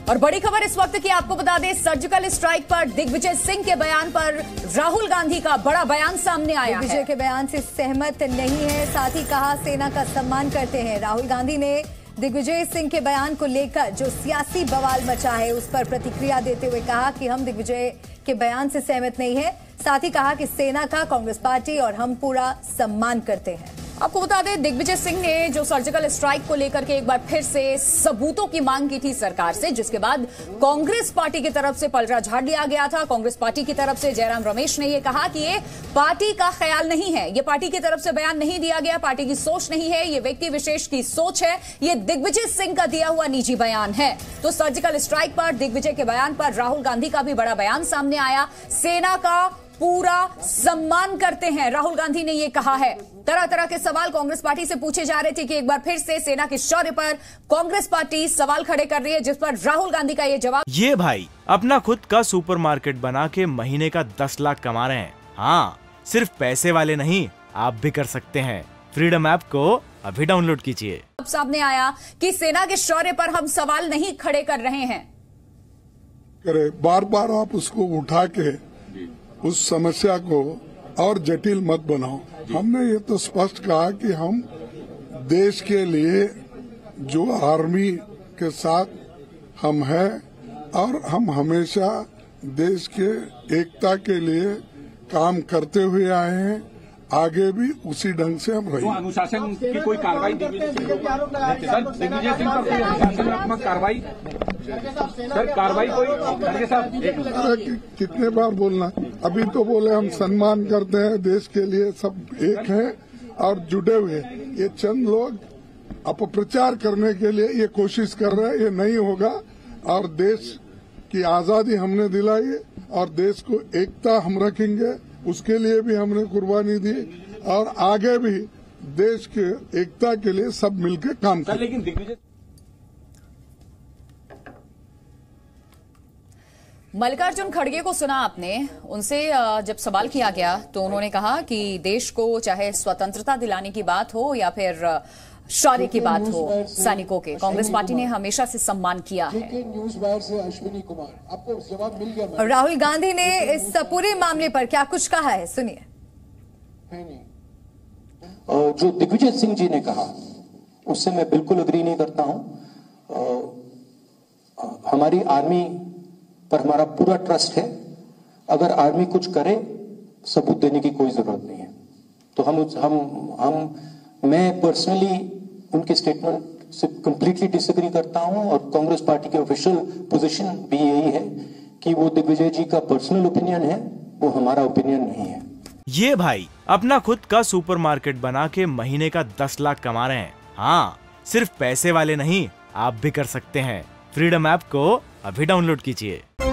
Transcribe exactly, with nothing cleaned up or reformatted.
और बड़ी खबर इस वक्त की आपको बता दें, सर्जिकल स्ट्राइक पर दिग्विजय सिंह के बयान पर राहुल गांधी का बड़ा बयान सामने आया है। दिग्विजय के बयान से सहमत नहीं है, साथ ही कहा सेना का सम्मान करते हैं। राहुल गांधी ने दिग्विजय सिंह के बयान को लेकर जो सियासी बवाल मचा है उस पर प्रतिक्रिया देते हुए कहा कि हम दिग्विजय के बयान से सहमत नहीं है। साथ ही कहा कि सेना का कांग्रेस पार्टी और हम पूरा सम्मान करते हैं। आपको बता दें, दिग्विजय सिंह ने जो सर्जिकल स्ट्राइक को लेकर के एक बार फिर से सबूतों की मांग की थी सरकार से, जिसके बाद कांग्रेस पार्टी की तरफ से पलड़ा झाड़ लिया गया था। कांग्रेस पार्टी की तरफ से जयराम रमेश ने यह कहा कि ये पार्टी का ख्याल नहीं है, ये पार्टी की तरफ से बयान नहीं दिया गया, पार्टी की सोच नहीं है, ये व्यक्ति विशेष की सोच है, ये दिग्विजय सिंह का दिया हुआ निजी बयान है। तो सर्जिकल स्ट्राइक पर दिग्विजय के बयान पर राहुल गांधी का भी बड़ा बयान सामने आया। सेना का पूरा सम्मान करते हैं, राहुल गांधी ने यह कहा है। तरह तरह के सवाल कांग्रेस पार्टी से पूछे जा रहे थे कि एक बार फिर से सेना के शौर्य पर कांग्रेस पार्टी सवाल खड़े कर रही है, जिस पर राहुल गांधी का ये जवाब। ये भाई अपना खुद का सुपरमार्केट बना के महीने का दस लाख कमा रहे हैं। हाँ, सिर्फ पैसे वाले नहीं, आप भी कर सकते हैं। फ्रीडम ऐप को अभी डाउनलोड कीजिए। अब सामने आया कि सेना के शौर्य पर हम सवाल नहीं खड़े कर रहे हैं। करे बार बार आप उसको उठा के उस समस्या को और जटिल मत बनाओ। हमने ये तो स्पष्ट कहा कि हम देश के लिए जो आर्मी के साथ हम हैं और हम हमेशा देश के एकता के लिए काम करते हुए आए हैं, आगे भी उसी ढंग से हम रहेंगे। अनुशासन की कोई कार्रवाई दिग्विजय सिंह सर दिग्विजय सिंह पर कोई अनुशासनात्मक कार्रवाई सर कार्रवाई कोई कि, कितने बार बोलना, अभी तो बोले हम सम्मान करते हैं, देश के लिए सब एक हैं और जुड़े हुए। ये चंद लोग अपप्रचार करने के लिए ये कोशिश कर रहे हैं, ये नहीं होगा। और देश की आजादी हमने दिलाई और देश को एकता हम रखेंगे, उसके लिए भी हमने कुर्बानी दी और आगे भी देश के एकता के लिए सब मिलकर काम करें। लेकिन दिग्विजय मल्लिकार्जुन खड़गे को सुना आपने, उनसे जब सवाल किया गया तो उन्होंने कहा कि देश को चाहे स्वतंत्रता दिलाने की बात हो या फिर शौर्य की बात हो सैनिकों के, कांग्रेस पार्टी ने हमेशा से सम्मान किया है। न्यूज वायर से अश्विनी कुमार, आपको जवाब मिल गया। राहुल गांधी ने इस पूरे मामले पर क्या कुछ कहा है, सुनिए। जो दिग्विजय सिंह जी ने कहा उससे मैं बिल्कुल अग्री नहीं करता हूं। हमारी आर्मी पर हमारा पूरा ट्रस्ट है। अगर आर्मी कुछ करे, सबूत देने की कोई जरूरत नहीं है। तो हम हम हम मैं पर्सनली उनके स्टेटमेंट से कंप्लीटली डिसएग्री करता हूं और कांग्रेस पार्टी की ऑफिशियल पोजीशन भी यही है कि वो दिग्विजय जी का पर्सनल ओपिनियन है, वो हमारा ओपिनियन नहीं है। ये भाई अपना खुद का सुपरमार्केट बना के महीने का दस लाख कमा रहे हैं। हाँ, सिर्फ पैसे वाले नहीं, आप भी कर सकते हैं। फ्रीडम ऐप को अभी डाउनलोड कीजिए।